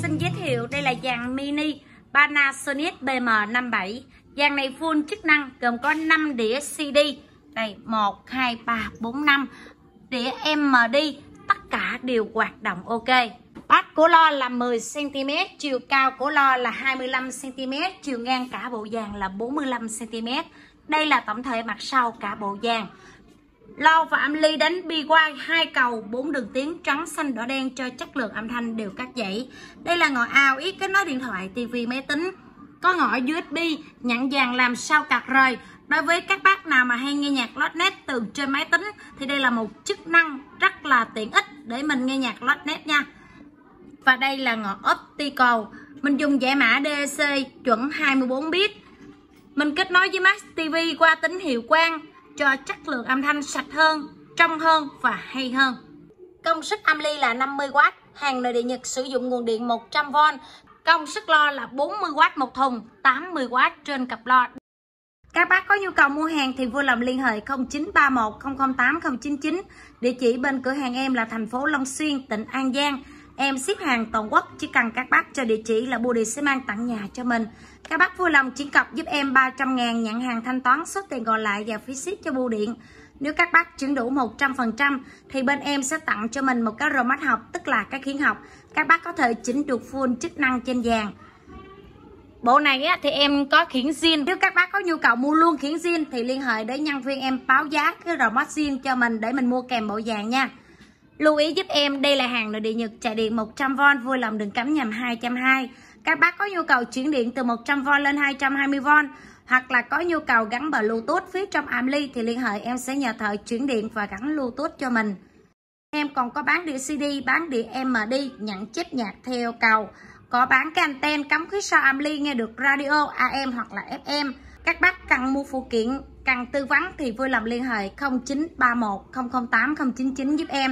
xin giới thiệu đây là dàn mini Panasonic BM57. Dàn này full chức năng gồm có 5 đĩa CD. Đây 1, 2, 3, 4, 5 đĩa MD, tất cả đều hoạt động ok. Bát của lo là 10cm, chiều cao của lo là 25cm, chiều ngang cả bộ dàn là 45cm. Đây là tổng thể mặt sau cả bộ dàn. Lo và âm ly đánh BY 2 cầu 4 đường tiếng trắng xanh đỏ đen cho chất lượng âm thanh đều cắt dãy. Đây là ngõ AUX kết nối điện thoại, tivi, máy tính. Có ngõ USB nhận dàn làm sao cạc rời. Đối với các bác nào mà hay nghe nhạc lót nét từ trên máy tính thì đây là một chức năng rất là tiện ích để mình nghe nhạc lót nét nha. Và đây là ngõ optical. Mình dùng giải mã DAC chuẩn 24 bit. Mình kết nối với Max TV qua tín hiệu quang cho chất lượng âm thanh sạch hơn, trong hơn và hay hơn. Công suất âm ly là 50W, hàng nội địa Nhật sử dụng nguồn điện 100V. Công suất lo là 40W một thùng, 80W trên cặp lo. Các bác có nhu cầu mua hàng thì vui lòng liên hệ 0931 008 099. Địa chỉ bên cửa hàng em là thành phố Long Xuyên, tỉnh An Giang. Em ship hàng toàn quốc, chỉ cần các bác cho địa chỉ là bưu điện sẽ mang tặng nhà cho mình. Các bác vui lòng chuyển cọc giúp em 300.000 nhận hàng thanh toán, số tiền còn lại và phí ship cho bưu điện. Nếu các bác chuyển đủ 100% thì bên em sẽ tặng cho mình một cái remote học, tức là cái khiển học. Các bác có thể chỉnh được full chức năng trên dàn. Bộ này thì em có khiển zin. Nếu các bác có nhu cầu mua luôn khiển zin thì liên hệ để nhân viên em báo giá cái remote zin cho mình để mình mua kèm bộ dàn nha. Lưu ý giúp em đây là hàng nội địa Nhật chạy điện 100V, vui lòng đừng cắm nhầm 220. Các bác có nhu cầu chuyển điện từ 100V lên 220V hoặc là có nhu cầu gắn Bluetooth phía trong âm ly thì liên hệ em sẽ nhờ thợ chuyển điện và gắn Bluetooth cho mình. Em còn có bán đĩa CD, bán đĩa MD, nhận chip nhạc theo cầu. Có bán cái anten cắm phía sau âm ly nghe được radio AM hoặc là FM. Các bác cần mua phụ kiện, cần tư vấn thì vui lòng liên hệ 0931 008 099 giúp em.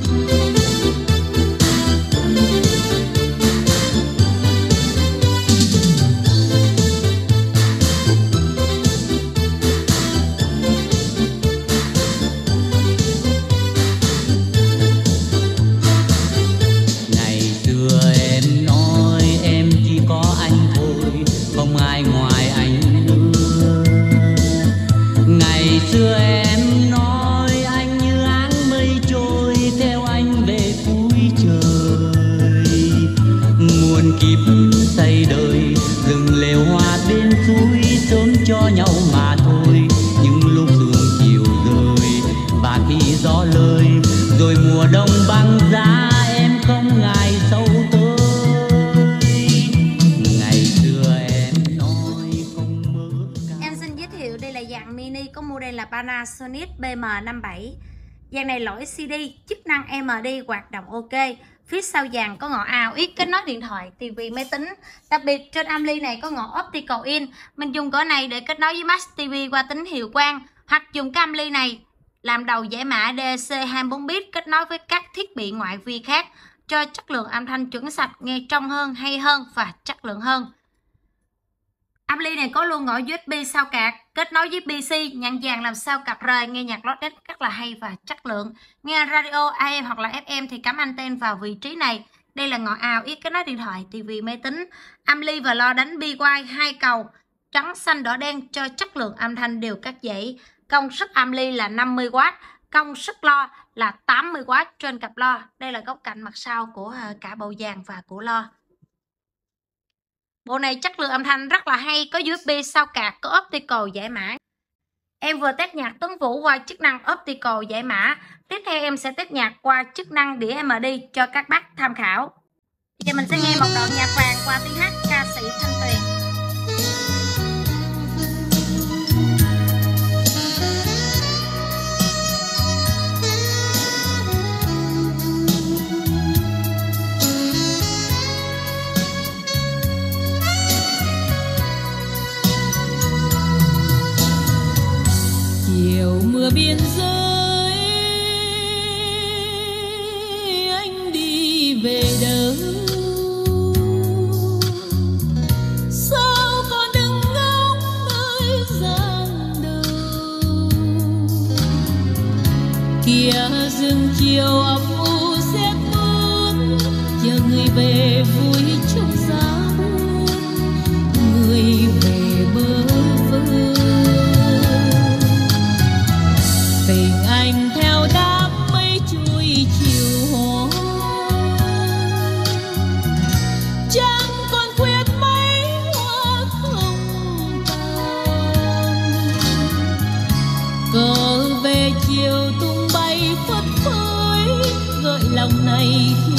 Xây đời rừng lều hoa bên suối sớm cho nhau mà thôi. Những lúc sương chiều rơi và khi gió lơi rồi mùa đông băng giá em không ngại sâu tới. Ngày xưa em nói không mơ. Em xin giới thiệu đây là dàn mini có model là Panasonic BM57. Dàn này lỗi CD, chức năng MD hoạt động ok. Phía sau dàn có ngõ AUX kết nối điện thoại, tivi, máy tính. Đặc biệt trên âm ly này có ngõ optical in. Mình dùng cỡ này để kết nối với Max TV qua tín hiệu quang, hoặc dùng cái âm ly này làm đầu giải mã DAC 24 bit kết nối với các thiết bị ngoại vi khác cho chất lượng âm thanh chuẩn sạch, nghe trong hơn, hay hơn và chất lượng hơn. Âm ly này có luôn ngõ USB sao cạc, kết nối với PC, nhận dàn làm sao cạc rời, nghe nhạc lót nét rất là hay và chất lượng. Nghe radio AM hoặc là FM thì cắm anten vào vị trí này. Đây là ngõ AUX kết nối điện thoại, tivi, máy tính. Âm ly và lo đánh BY 2 cầu trắng xanh đỏ đen cho chất lượng âm thanh đều cắt dãy. Công suất âm ly là 50W, công suất lo là 80W trên cặp lo. Đây là góc cạnh mặt sau của cả bộ dàn và của lo. Bộ này chất lượng âm thanh rất là hay, có USB sao cạc, có optical giải mã. Em vừa test nhạc Tuấn Vũ qua chức năng optical giải mã. Tiếp theo em sẽ test nhạc qua chức năng đĩa MD cho các bác tham khảo. Bây giờ mình sẽ nghe một đoạn nhạc vàng qua tiếng hát ca sĩ Thanh Tuyền. Chiều mưa biên giới anh đi về đâu, sao còn đứng ngóng nơi giang đầu kia rừng chiều âm u xếp mướt chờ người về vui. mình anh theo đám mây trôi chiều hoa. Chẳng còn khuyết mấy hoa không tàn, cờ về chiều tung bay phất phới gợi lòng này.